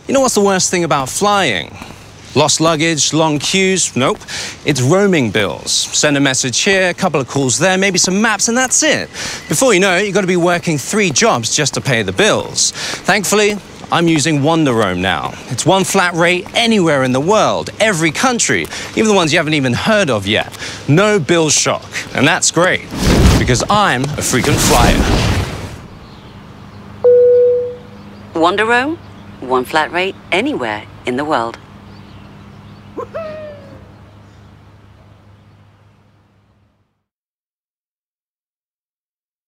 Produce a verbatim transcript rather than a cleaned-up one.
You know what's the worst thing about flying? Lost luggage, long queues? Nope. It's roaming bills. Send a message here, a couple of calls there, maybe some maps, and that's it. Before you know it, you've got to be working three jobs just to pay the bills. Thankfully, I'm using Wonderoam now. It's one flat rate anywhere in the world, every country, even the ones you haven't even heard of yet. No bill shock. And that's great, because I'm a frequent flyer. Wonderoam, one flat rate anywhere in the world.